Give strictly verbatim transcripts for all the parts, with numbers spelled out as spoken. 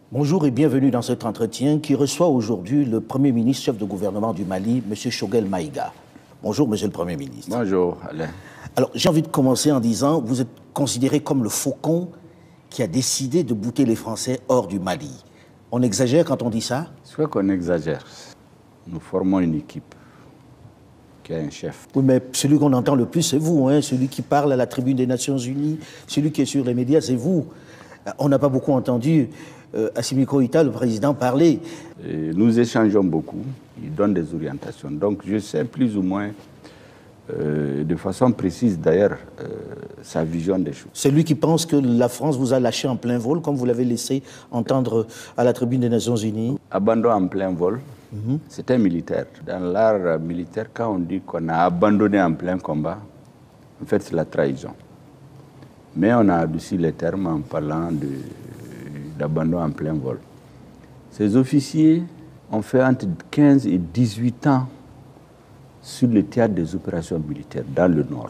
Bonjour et bienvenue dans cet entretien qui reçoit aujourd'hui le Premier ministre, chef de gouvernement du Mali, M. Choguel Maïga. Bonjour, Monsieur le Premier ministre. Bonjour, Alain. Alors, j'ai envie de commencer en disant, vous êtes considéré comme le faucon qui a décidé de bouter les Français hors du Mali. On exagère quand on dit ça? Je crois qu'on exagère. Nous formons une équipe qui a un chef. Oui, mais celui qu'on entend le plus, c'est vous, hein? Celui qui parle à la tribune des Nations Unies, celui qui est sur les médias, c'est vous. On n'a pas beaucoup entendu euh, Assimi Goïta, le président, parler. Et nous échangeons beaucoup, il donne des orientations. Donc je sais plus ou moins, euh, de façon précise d'ailleurs, euh, sa vision des choses. C'est lui qui pense que la France vous a lâché en plein vol, comme vous l'avez laissé entendre à la tribune des Nations Unies. Abandon en plein vol, mm-hmm. C'est un militaire. Dans l'art militaire, quand on dit qu'on a abandonné en plein combat, en fait c'est la trahison. Mais on a adouci les termes en parlant d'abandon en plein vol. Ces officiers ont fait entre quinze et dix-huit ans sur le théâtre des opérations militaires dans le Nord.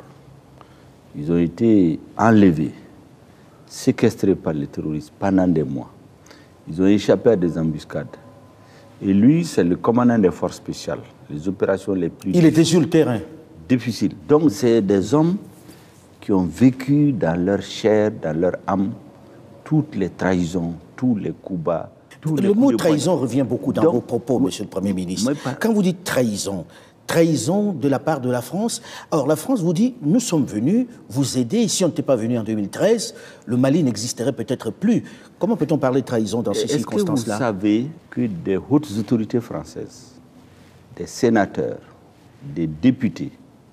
Ils ont été enlevés, séquestrés par les terroristes pendant des mois. Ils ont échappé à des embuscades. Et lui, c'est le commandant des forces spéciales, les opérations les plus... Il était sur le terrain. Difficiles. Donc c'est des hommes qui ont vécu dans leur chair, dans leur âme, toutes les trahisons, tous les coups bas. Tous le les mot coups trahison de revient beaucoup dans Donc, vos propos, Monsieur le Premier ministre. Pas... Quand vous dites trahison, trahison de la part de la France, alors la France vous dit, nous sommes venus vous aider, et si on n'était pas venu en deux mille treize, le Mali n'existerait peut-être plus. Comment peut-on parler de trahison dans ces circonstances-là? Est-ce que vous savez que des hautes autorités françaises, des sénateurs, des députés,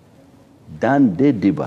dans des débats,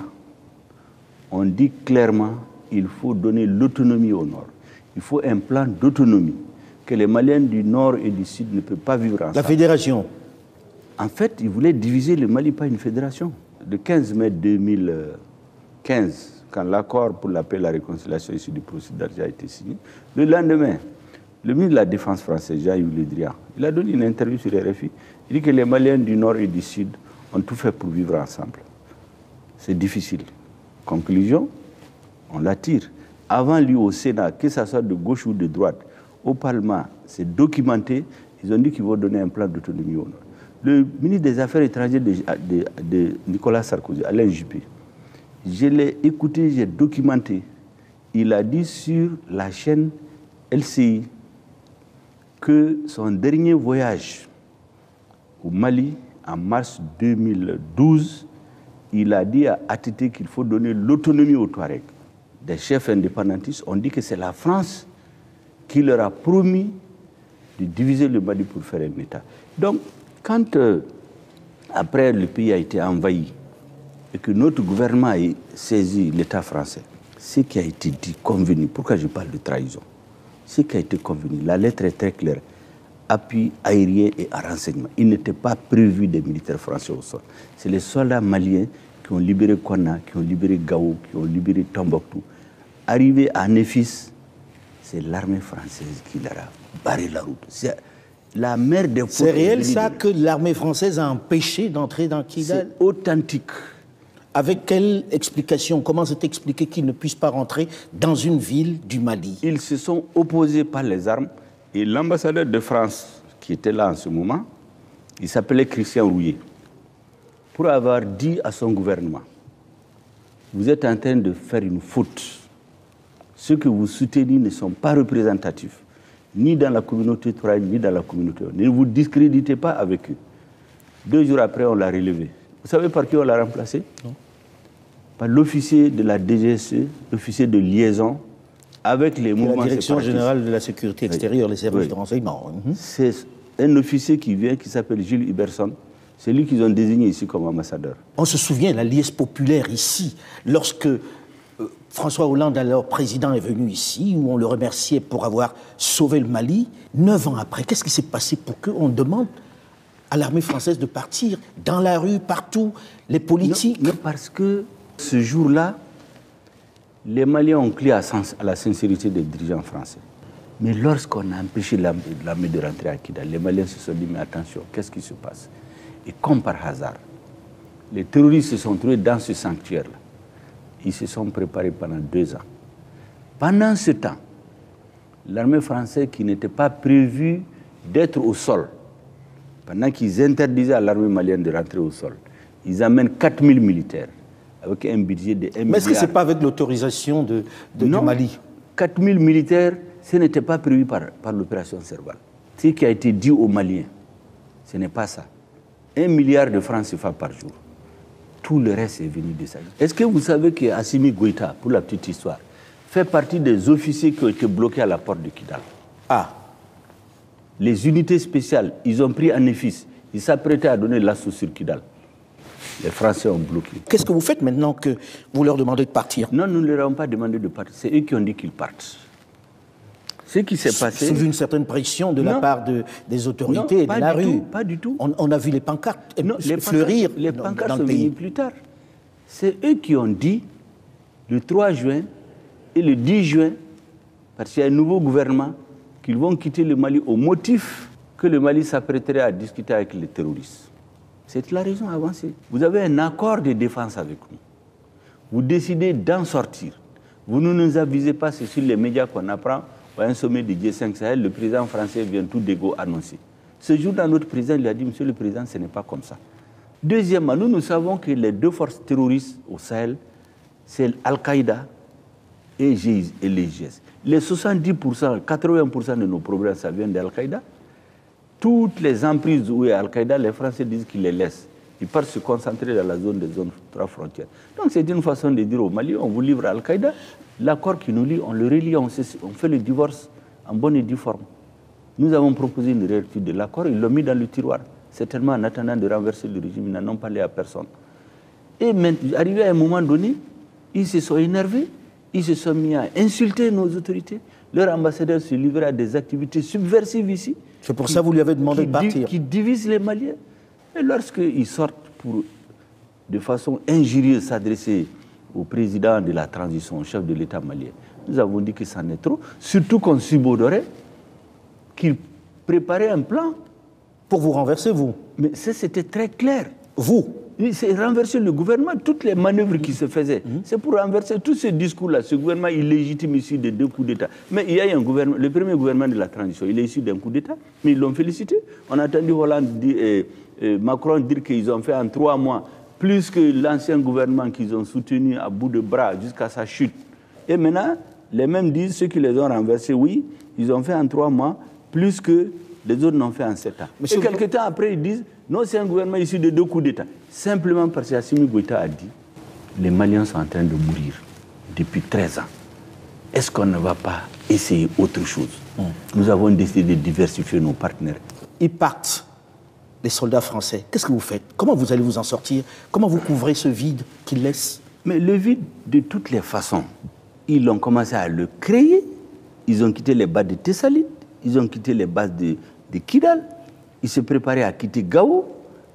on dit clairement qu'il faut donner l'autonomie au Nord. Il faut un plan d'autonomie, que les Maliens du Nord et du Sud ne peuvent pas vivre ensemble. La fédération? En fait, ils voulaient diviser le Mali par une fédération. Le quinze mai deux mille quinze, quand l'accord pour la paix et la réconciliation issu du processus d'Alger a été signé, le lendemain, le ministre de la Défense français, Jean-Yves Le Drian, il a donné une interview sur R F I. Il dit que les Maliens du Nord et du Sud ont tout fait pour vivre ensemble. C'est difficile. Conclusion, on l'attire. Avant lui au Sénat, que ce soit de gauche ou de droite, au Parlement, c'est documenté, ils ont dit qu'ils vont donner un plan d'autonomie au Nord. Le ministre des Affaires étrangères de, de, de Nicolas Sarkozy, Alain Juppé, je l'ai écouté, j'ai documenté. Il a dit sur la chaîne L C I que son dernier voyage au Mali, en mars deux mille douze, il a dit à A T T qu'il faut donner l'autonomie aux Touaregs. Des chefs indépendantistes ont dit que c'est la France qui leur a promis de diviser le Mali pour faire un État. Donc, quand, euh, après, le pays a été envahi et que notre gouvernement a saisi l'État français, ce qui a été dit, convenu, pourquoi je parle de trahison? Ce qui a été convenu, la lettre est très claire, appui aérien et à renseignement. Il n'était pas prévu des militaires français au sol. C'est les soldats maliens qui ont libéré Konna, qui ont libéré Gao, qui ont libéré Tombouctou. Arrivé à Néfis, c'est l'armée française qui leur a barré la route. C'est la mer des C'est réel ça que l'armée française a empêché d'entrer dans Kidal? C'est authentique. Avec quelle explication? Comment c'est expliqué qu'ils ne puissent pas rentrer dans une ville du Mali? Ils se sont opposés par les armes. Et l'ambassadeur de France, qui était là en ce moment, il s'appelait Christian Rouillet, pour avoir dit à son gouvernement, vous êtes en train de faire une faute. Ceux que vous soutenez ne sont pas représentatifs, ni dans la communauté touareg, ni dans la communauté. Ne vous discréditez pas avec eux. Deux jours après, on l'a relevé. Vous savez par qui on l'a remplacé? Non. Par l'officier de la D G S E, l'officier de liaison, avec les mouvements la Direction séparatistes. générale de la sécurité extérieure, oui. Les services oui. de renseignement. Mm-hmm. C'est un officier qui vient, qui s'appelle Gilles Iberson. C'est lui qu'ils ont désigné ici comme ambassadeur. On se souvient, la liesse populaire ici, lorsque euh, François Hollande, alors président, est venu ici, où on le remerciait pour avoir sauvé le Mali. Neuf ans après, qu'est-ce qui s'est passé pour qu'on demande à l'armée française de partir dans la rue, partout, les politiques? Non, non, parce que ce jour-là, les Maliens ont crié à la sincérité des dirigeants français. Mais lorsqu'on a empêché l'armée de rentrer à Kidal, les Maliens se sont dit, mais attention, qu'est-ce qui se passe? Et comme par hasard, les terroristes se sont trouvés dans ce sanctuaire-là. Ils se sont préparés pendant deux ans. Pendant ce temps, l'armée française qui n'était pas prévue d'être au sol. Pendant qu'ils interdisaient à l'armée malienne de rentrer au sol, ils amènent quatre mille militaires avec un budget de un milliard. Mais est-ce que ce n'est pas avec l'autorisation de, de, du Mali? quatre mille militaires, ce n'était pas prévu par, par l'opération Serval. Ce qui a été dit aux Maliens, ce n'est pas ça. Un milliard de francs C F A par jour. Tout le reste est venu de ça. Est-ce que vous savez qu'Assimi Goïta, pour la petite histoire, fait partie des officiers qui ont été bloqués à la porte de Kidal? Ah. Les unités spéciales, ils ont pris un office. Ils s'apprêtaient à donner l'assaut sur Kidal. Les Français ont bloqué. Qu'est-ce que vous faites maintenant que vous leur demandez de partir? Non, nous ne leur avons pas demandé de partir. C'est eux qui ont dit qu'ils partent. Ce qui s'est passé... Sous une certaine pression de non. la part de, des autorités non, et de la rue. Tout, pas du tout. On, on a vu les pancartes non, les fleurir pancartes, les pancartes dans, dans sont le pays. venues plus tard. C'est eux qui ont dit, le trois juin et le dix juin, parce qu'il y a un nouveau gouvernement, qu'ils vont quitter le Mali au motif que le Mali s'apprêterait à discuter avec les terroristes. C'est la raison avancée. Vous avez un accord de défense avec nous. Vous décidez d'en sortir. Vous ne nous avisez pas, c'est sur les médias qu'on apprend. À un sommet du G cinq Sahel, le président français vient tout d'égo annoncer. Ce jour-là, notre président lui a dit, monsieur le président, ce n'est pas comme ça. Deuxièmement, nous, nous savons que les deux forces terroristes au Sahel, c'est Al-Qaïda et, et les G I S. Les soixante-dix pour cent, quatre-vingts pour cent de nos problèmes, ça vient d'Al-Qaïda. Toutes les emprises où est Al-Qaïda, les Français disent qu'ils les laissent. Ils partent se concentrer dans la zone des zones trois frontières. Donc c'est une façon de dire au Mali, on vous livre à Al-Qaïda. L'accord qui nous lie, on le relie, on, on fait le divorce en bonne et due forme. Nous avons proposé une réécriture de l'accord, ils l'ont mis dans le tiroir. Certainement en attendant de renverser le régime, ils n'en ont parlé à personne. Et maintenant, arrivé à un moment donné, ils se sont énervés, ils se sont mis à insulter nos autorités. Leur ambassadeur se livrait à des activités subversives ici. C'est pour qui, ça que vous lui avez demandé de partir. Qui divisent les Maliens. Et lorsqu'ils sortent pour, de façon injurieuse, s'adresser au président de la transition, au chef de l'État malien, nous avons dit que c'en est trop, surtout qu'on subodorait qu'il préparait un plan. Pour vous renverser, vous? Mais ça, c'était très clair. Vous? C'est renverser le gouvernement, toutes les manœuvres qui se faisaient. Mmh. C'est pour renverser tout ce discours-là, ce gouvernement illégitime issu de deux coups d'État. Mais il y a un gouvernement, le premier gouvernement de la transition, il est issu d'un coup d'État, mais ils l'ont félicité. On a entendu Hollande dire, euh, euh, Macron dire qu'ils ont fait en trois mois plus que l'ancien gouvernement qu'ils ont soutenu à bout de bras jusqu'à sa chute. Et maintenant, les mêmes disent, ceux qui les ont renversés, oui, ils ont fait en trois mois plus que les autres n'ont fait en sept ans. Monsieur, et quelques temps après, ils disent, non, c'est un gouvernement issu de deux coups d'État. Simplement parce qu'Assimi Goïta a dit, les Maliens sont en train de mourir depuis treize ans. Est-ce qu'on ne va pas essayer autre chose? mmh. Nous avons décidé de diversifier nos partenaires. Ils partent, les soldats français. Qu'est-ce que vous faites? Comment vous allez vous en sortir? Comment vous couvrez ce vide qu'ils laissent? Mais le vide, de toutes les façons, ils ont commencé à le créer. Ils ont quitté les bases de Tessalit, ils ont quitté les bases de, de Kidal, ils se préparaient à quitter Gao,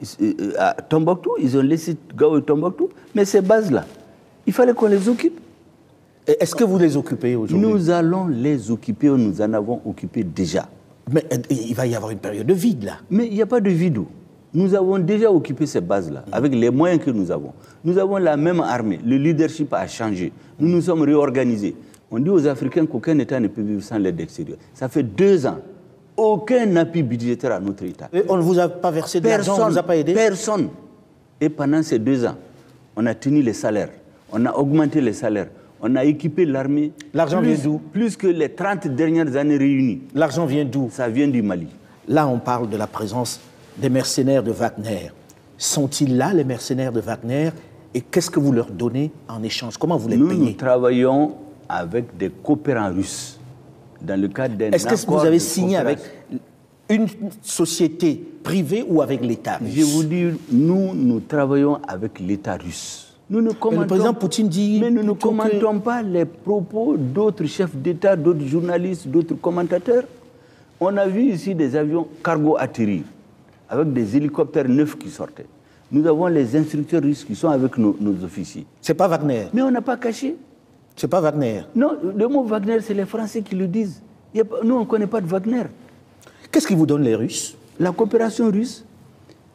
à Tombouctou, ils ont laissé Gao et Tombouctou. Mais ces bases-là, il fallait qu'on les occupe. Est-ce que vous les occupez aujourd'hui? Nous allons les occuper, nous en avons occupé déjà. Mais il va y avoir une période de vide, là. Mais il n'y a pas de vide. Nous avons déjà occupé ces bases-là, mmh. avec les moyens que nous avons. Nous avons la même armée, le leadership a changé. Nous nous sommes réorganisés. On dit aux Africains qu'aucun État ne peut vivre sans l'aide extérieure. Ça fait deux ans. Aucun appui budgétaire à notre État. Et on ne vous a pas versé de l'argent, on ne vous a pas aidé? Personne. Et pendant ces deux ans, on a tenu les salaires, on a augmenté les salaires, on a équipé l'armée. L'argent vient d'où? Plus que les trente dernières années réunies. L'argent vient d'où? Ça vient du Mali. Là, on parle de la présence des mercenaires de Wagner. Sont-ils là, les mercenaires de Wagner? Et qu'est-ce que vous leur donnez en échange? Comment vous les nous, payez? Nous travaillons avec des coopérants russes. Dans le cadre d'un Est-ce que vous avez signé avec une société privée ou avec l'État russe? Je vous dis, nous, nous travaillons avec l'État russe. Nous ne commentons, le président Poutine dit... Mais nous ne commentons que... pas les propos d'autres chefs d'État, d'autres journalistes, d'autres commentateurs. On a vu ici des avions cargo atterrir, avec des hélicoptères neufs qui sortaient. Nous avons les instructeurs russes qui sont avec nos, nos officiers. C'est pas Wagner? Mais on n'a pas caché. C'est pas Wagner? Non, le mot Wagner, c'est les Français qui le disent. Il y a pas, nous, on ne connaît pas de Wagner. Qu'est-ce qu'ils vous donnent, les Russes? La coopération russe,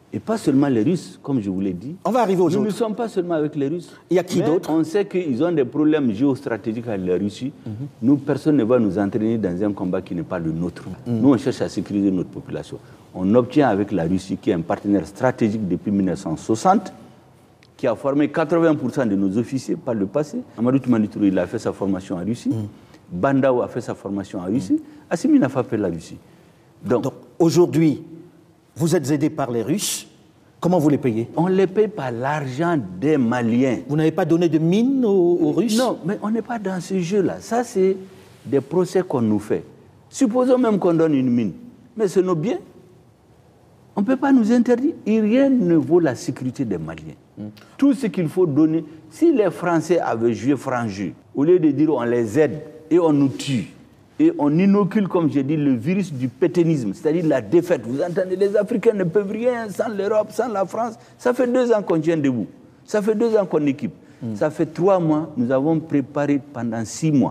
Et pas seulement les Russes, comme je vous l'ai dit. On va arriver aux Nous autres. ne sommes pas seulement avec les Russes. Il y a qui d'autre? On sait qu'ils ont des problèmes géostratégiques avec la Russie. Mm-hmm. Nous, personne ne va nous entraîner dans un combat qui n'est pas le nôtre. Mm-hmm. Nous, on cherche à sécuriser notre population. On obtient avec la Russie, qui est un partenaire stratégique depuis mille neuf cent soixante, qui a formé quatre-vingts pour cent de nos officiers par le passé. Amadou Toumani Touré, il a fait sa formation en Russie. Mm-hmm. Bandao a fait sa formation en Russie. Mm-hmm. Assimi n'a pas fait la Russie. Donc, Donc aujourd'hui, vous êtes aidés par les Russes. Comment vous les payez? On les paye par l'argent des Maliens. Vous n'avez pas donné de mines aux, aux Russes? Non, mais on n'est pas dans ce jeu-là. Ça, c'est des procès qu'on nous fait. Supposons même qu'on donne une mine. Mais c'est nos biens. On ne peut pas nous interdire. Et rien ne vaut la sécurité des Maliens. Mm. Tout ce qu'il faut donner, si les Français avaient joué franc jeu, au lieu de dire on les aide et on nous tue, et on inocule, comme j'ai dit, le virus du pétainisme, c'est-à-dire la défaite. Vous entendez, les Africains ne peuvent rien sans l'Europe, sans la France. Ça fait deux ans qu'on tient debout. Ça fait deux ans qu'on équipe. Mm. Ça fait trois mois, nous avons préparé pendant six mois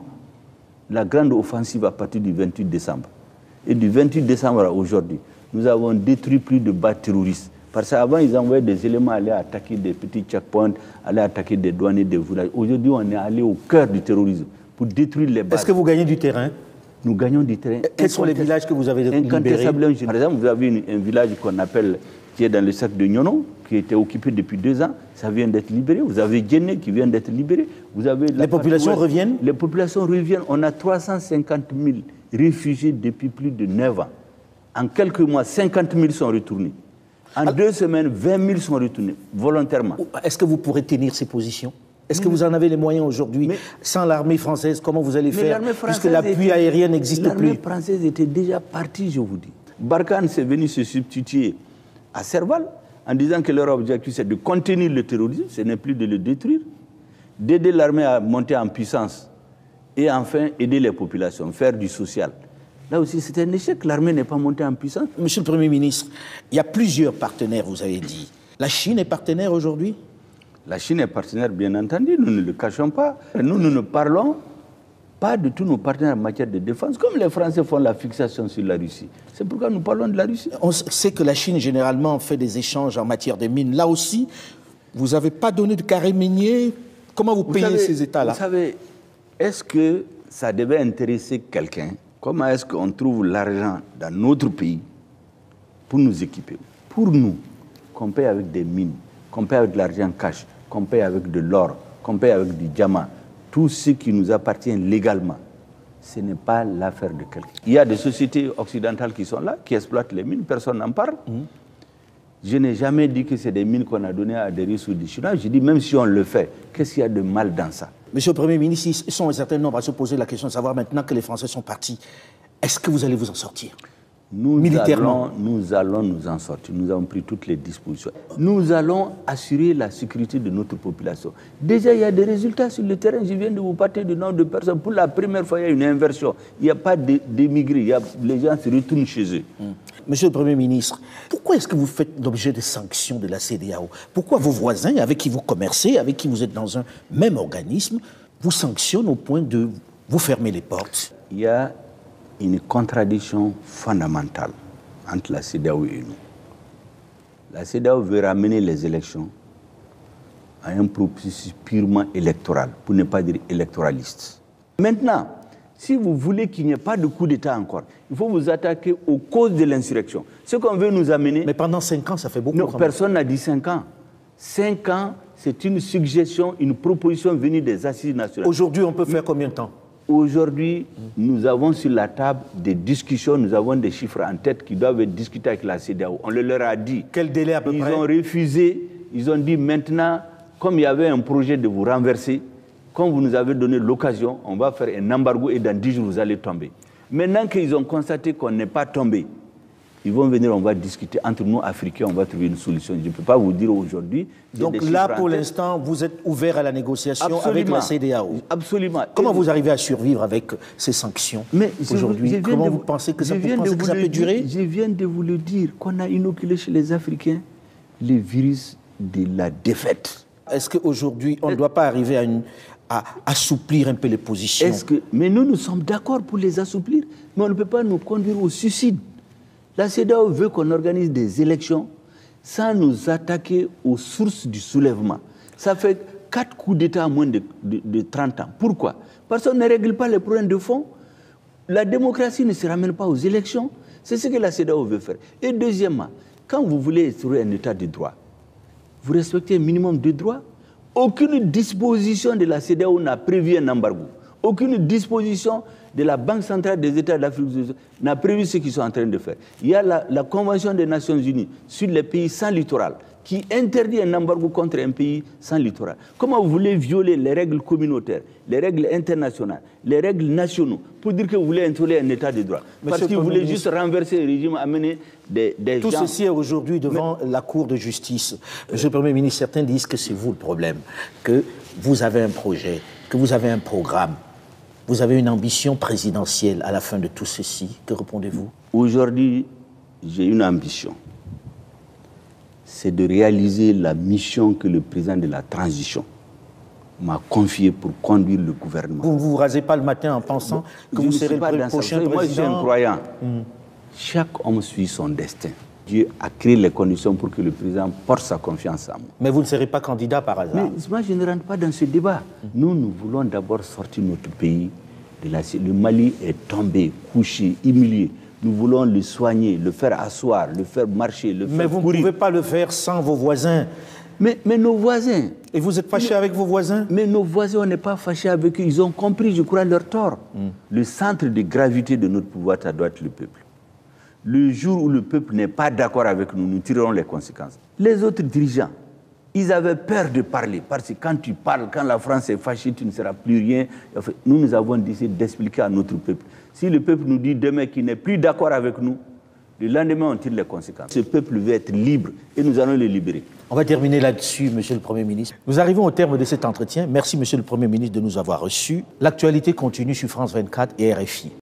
la grande offensive à partir du vingt-huit décembre. Et du vingt-huit décembre à aujourd'hui, nous avons détruit plus de bases terroristes. Parce qu'avant, ils envoyaient des éléments aller attaquer des petits checkpoints, aller attaquer des douaniers, des villages. Aujourd'hui, on est allé au cœur du terrorisme pour détruire les bases. Est-ce que vous gagnez du terrain? Nous gagnons du terrain. Quels sont les villages que vous avez libérés? Par exemple, vous avez une, un village qu'on appelle, qui est dans le cercle de Nyono, qui était occupé depuis deux ans. Ça vient d'être libéré. Vous avez Djenné qui vient d'être libéré. Vous avez les populations ouest. reviennent? Les populations reviennent. On a trois cent cinquante mille réfugiés depuis plus de neuf ans. En quelques mois, cinquante mille sont retournés. En Alors, deux semaines, vingt mille sont retournés, volontairement. Est-ce que vous pourrez tenir ces positions? Est-ce que vous en avez les moyens aujourd'hui? Sans l'armée française, comment vous allez faire? Puisque l'appui aérien n'existe plus. L'armée française était déjà partie, je vous dis. Barkhane s'est venu se substituer à Serval en disant que leur objectif, c'est de contenir le terrorisme, ce n'est plus de le détruire, d'aider l'armée à monter en puissance et enfin aider les populations, faire du social. Là aussi, c'est un échec. L'armée n'est pas montée en puissance. Monsieur le Premier ministre, il y a plusieurs partenaires, vous avez dit. La Chine est partenaire aujourd'hui? La Chine est partenaire, bien entendu, nous ne le cachons pas. Nous, nous ne parlons pas de tous nos partenaires en matière de défense, comme les Français font la fixation sur la Russie. C'est pourquoi nous parlons de la Russie. On sait que la Chine, généralement, fait des échanges en matière de mines. Là aussi, vous n'avez pas donné de carré minier. Comment vous, vous payez savez, ces États-là? Vous savez, est-ce que ça devait intéresser quelqu'un? Comment est-ce qu'on trouve l'argent dans notre pays pour nous équiper? Pour nous, qu'on paye avec des mines, qu'on paye avec de l'argent cash, qu'on paye avec de l'or, qu'on paye avec du diamant, tout ce qui nous appartient légalement, ce n'est pas l'affaire de quelqu'un. Il y a des sociétés occidentales qui sont là, qui exploitent les mines, personne n'en parle. Mmh. Je n'ai jamais dit que c'est des mines qu'on a données à des Russes ou des Chinois. Je dis, même si on le fait, qu'est-ce qu'il y a de mal dans ça? Monsieur le Premier ministre, ils sont un certain nombre à se poser la question de savoir maintenant que les Français sont partis, est-ce que vous allez vous en sortir? Nous militairement, allons, nous allons nous en sortir. Nous avons pris toutes les dispositions. Nous allons assurer la sécurité de notre population. Déjà, il y a des résultats sur le terrain. Je viens de vous parler du nombre de personnes. Pour la première fois, il y a une inversion. Il n'y a pas d'émigrés. Les gens se retournent chez eux. Hum. Monsieur le Premier ministre, pourquoi est-ce que vous faites l'objet de sanctions de la C D A O? Pourquoi vos voisins, avec qui vous commercez, avec qui vous êtes dans un même organisme, vous sanctionnent au point de vous fermer les portes? Il y a une contradiction fondamentale entre la C D A O et nous. La C D A O veut ramener les élections à un processus purement électoral, pour ne pas dire électoraliste. Maintenant, si vous voulez qu'il n'y ait pas de coup d'État encore, il faut vous attaquer aux causes de l'insurrection. Ce qu'on veut nous amener... Mais pendant cinq ans, ça fait beaucoup. Non, personne n'a dit cinq ans. Cinq ans, c'est une suggestion, une proposition venue des assises nationales. Aujourd'hui, on peut faire combien de temps? Aujourd'hui, nous avons sur la table des discussions, nous avons des chiffres en tête qui doivent être discutés avec la C D A O. On le leur a dit. Quel délai à peu ils près? Ils ont refusé, ils ont dit maintenant, comme il y avait un projet de vous renverser, comme vous nous avez donné l'occasion, on va faire un embargo et dans dix jours, vous allez tomber. Maintenant qu'ils ont constaté qu'on n'est pas tombé, ils vont venir, on va discuter entre nous, Africains, on va trouver une solution. Je ne peux pas vous dire aujourd'hui. Donc là, pour l'instant, vous êtes ouvert à la négociation Absolument. Avec la C D A O. Absolument. Comment et vous arrivez à survivre avec ces sanctions aujourd'hui? Comment vous, vous pensez que ça, peut, pensez que ça peut durer? Je viens de vous le dire, qu'on a inoculé chez les Africains le virus de la défaite. Est-ce qu'aujourd'hui, on ne doit pas arriver à, une, à assouplir un peu les positions? Est-ce que, mais nous, nous sommes d'accord pour les assouplir, mais on ne peut pas nous conduire au suicide. La C D A O veut qu'on organise des élections sans nous attaquer aux sources du soulèvement. Ça fait quatre coups d'État en moins de, de, de trente ans. Pourquoi? Parce qu'on ne règle pas les problèmes de fond. La démocratie ne se ramène pas aux élections. C'est ce que la CEDEAO veut faire. Et deuxièmement, quand vous voulez instaurer un état de droit, vous respectez un minimum de droits. Aucune disposition de la CEDEAO n'a prévu un embargo. Aucune disposition de la Banque centrale des États d'Afrique du Sud n'a prévu ce qu'ils sont en train de faire. Il y a la, la Convention des Nations Unies sur les pays sans littoral qui interdit un embargo contre un pays sans littoral. Comment vous voulez violer les règles communautaires, les règles internationales, les règles nationaux pour dire que vous voulez instaurer un état de droit? Parce que vous voulez juste renverser le régime, amener des, des Tout gens... ceci est aujourd'hui devant Mais... la Cour de justice. Monsieur le Premier ministre, certains disent que c'est vous le problème, que vous avez un projet, que vous avez un programme, vous avez une ambition présidentielle à la fin de tout ceci. Que répondez-vous? Aujourd'hui, j'ai une ambition. C'est de réaliser la mission que le président de la transition m'a confiée pour conduire le gouvernement. Vous ne vous rasez pas le matin en pensant que je vous serez le prochain président? Moi, je suis un croyant. Mmh. Chaque homme suit son destin. Dieu a créé les conditions pour que le président porte sa confiance en moi. Mais vous ne serez pas candidat par hasard? Mais moi, je ne rentre pas dans ce débat. Mmh. Nous, nous voulons d'abord sortir notre pays de la... Le Mali est tombé, couché, humilié. Nous voulons le soigner, le faire asseoir, le faire marcher, le faire Mais vous courir. ne pouvez pas le faire sans vos voisins. Mais, mais nos voisins... Et vous êtes fâché mais, avec vos voisins? Mais nos voisins, on n'est pas fâché avec eux. Ils ont compris, je crois, leur tort. Mm. Le centre de gravité de notre pouvoir, ça doit être le peuple. Le jour où le peuple n'est pas d'accord avec nous, nous tirerons les conséquences. Les autres dirigeants, ils avaient peur de parler. Parce que quand tu parles, quand la France est fâchée, tu ne seras plus rien. Nous, nous avons décidé d'expliquer à notre peuple. Si le peuple nous dit demain qu'il n'est plus d'accord avec nous, le lendemain, on tire les conséquences. Ce peuple veut être libre et nous allons le libérer. On va terminer là-dessus, Monsieur le Premier ministre. Nous arrivons au terme de cet entretien. Merci, Monsieur le Premier ministre, de nous avoir reçus. L'actualité continue sur France vingt-quatre et R F I.